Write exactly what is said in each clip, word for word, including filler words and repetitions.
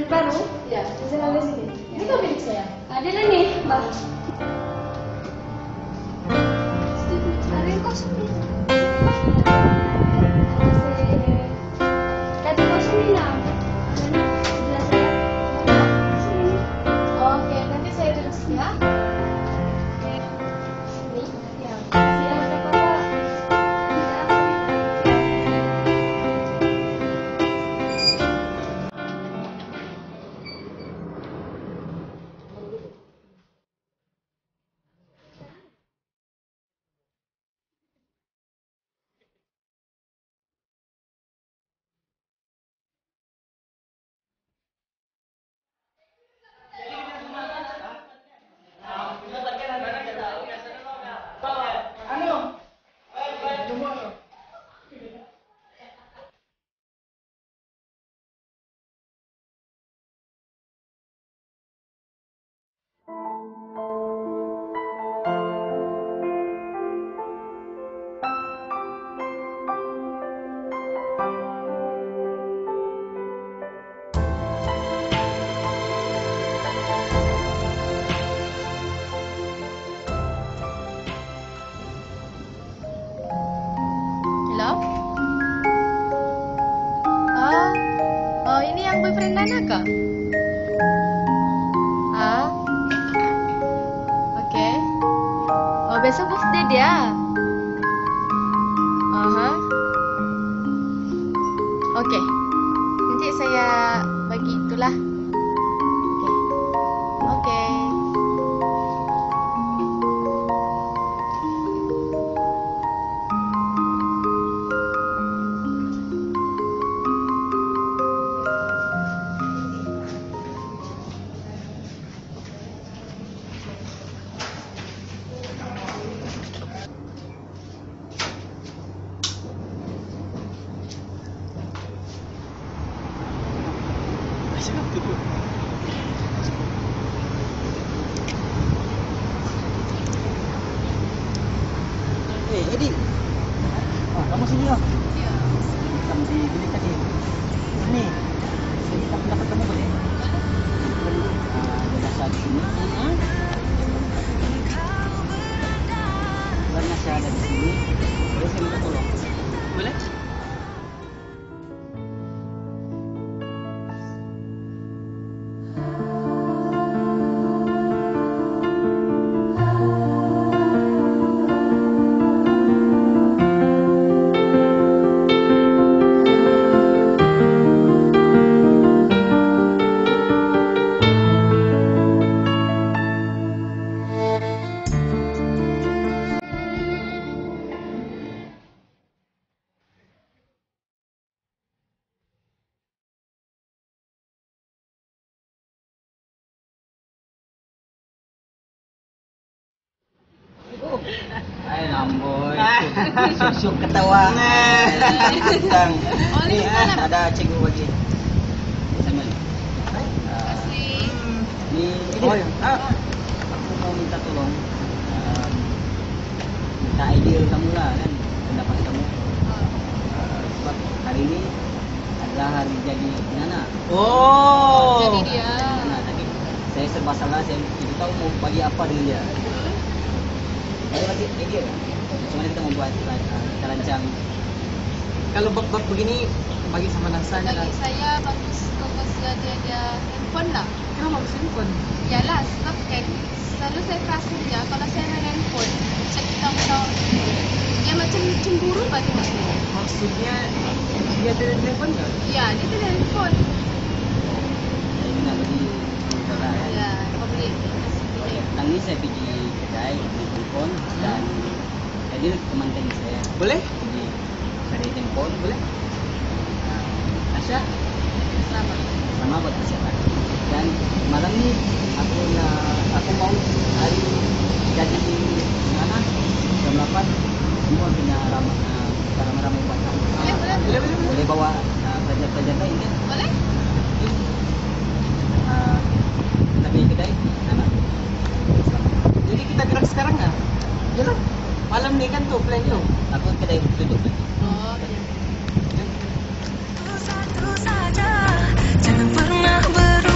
baru? Ya, Saya ada sini. ini kan milik saya. Ada lah nih, Mbak. Ada yang kosong nih. Kata kosong nih lah. Sebelah saya. Sini. Oke, nanti saya duduk sini ya. Sini. Ya. Siap, Bapak. Halo? Oh, oh ini yang boyfriend Nana kah? Ah, oke. Oh besok birthday dia. Aha. Oke. Nanti saya bagi itulah. Oke. Oke. Eh, Edi. Ah, kamu sini ya? Ya. Kamu di bilik tadi. Sini. Saya minta pendapat kamu boleh? Boleh. Ah, ada Nasya di sini. Hmm? Kalau Nasya ada di sini, boleh saya minta tolong? Boleh? Ay, lamboy. Syuk-syuk ketawa. Tentang. Oh, Ni ni mana? ada cikgu bagi. Sama. Kasih. Ni oh, ya. Ah, aku mau minta tolong. Ah, minta idea kamu lah kan, pendapat kamu. Ah, sebab hari ini adalah hari jadi Nana. Oh. Jadi dia. Nana tadi. Saya serba salah, saya tidak tahu mau bagi apa dia. Ada bagi idea kan? Macam mana kita membuat uh, kita rancang. Kalau bab-bab begini bagi sama Nasa je lah. Bagi saya bagus bagus ada dia handphone lah. Kenapa bagus handphone? Yalah, sebab kan selalu saya perasan dia kalau saya ada handphone, macam kita tahu dia macam cemburu bagi aku. Maksudnya dia ada handphone ke? Ya, dia ada handphone. Saya nak bagi saudara kan. Ya, kau boleh kasih Oh, dia. ya. Petang ni saya pergi kedai beli handphone dan jadi teman tadi saya Boleh? pergi cari handphone. Boleh? Uh, Nasya, Selamat. sama buat persiapan. Dan malam ni aku nak aku mau hari jadi mana jam lapan semua kena ramai uh, kita ramai-ramai buat tamu. Boleh, boleh. Boleh, boleh, boleh. Boleh bawa uh, pelajar-pelajar lain kan? Boleh? Uh, kita pergi kedai nak. Jadi kita gerak sekarang kan? Yalah. Malam ni kan tu plan tu. Aku kedai tutup. Oh, ya. Satu saja, jangan pernah ber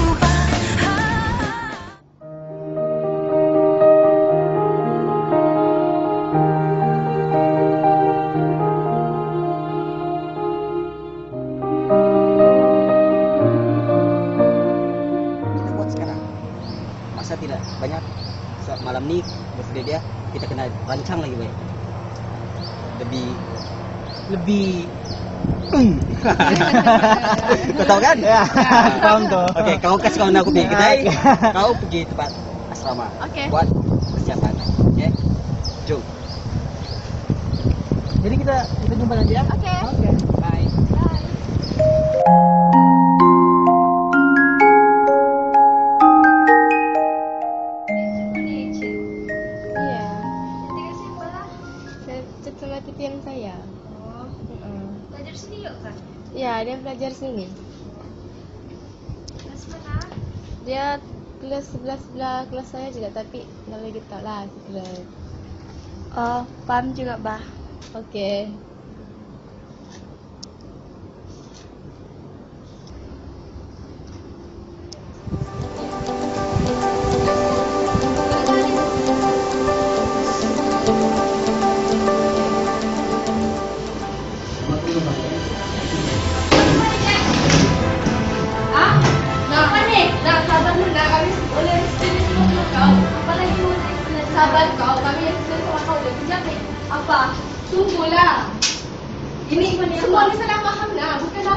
banyak. So, malam ni birthday dia, kita kena rancang lagi baik. Lebih lebih kau tahu kan? Ya, faham tu. Okey, kau kasih kawan aku pergi kedai, kau pergi tempat asrama. Okey. Buat persiapan. Okey. Jom. Jadi kita kita jumpa nanti ya. Okey. Okey. Bye. Bye. Iya. Tinggal siapa lah? Saya cuma titian saya. Oh, Mm-mm. belajar sini yuk kan? Ya, dia belajar sini. Kelas mana? Dia kelas sebelah sebelah kelas saya juga, tapi nggak lagi tahu lah kelas. Oh, paham juga bah. Okey. Ah, nak apa ni? Nak sabar dulu, nak habis oleh sini semua kau. Apa lagi mau nak Sabar kau, kami yang sudah sama kau dah kejap ni. Apa? Tunggulah. Ini pun Semua ni salah faham lah, bukan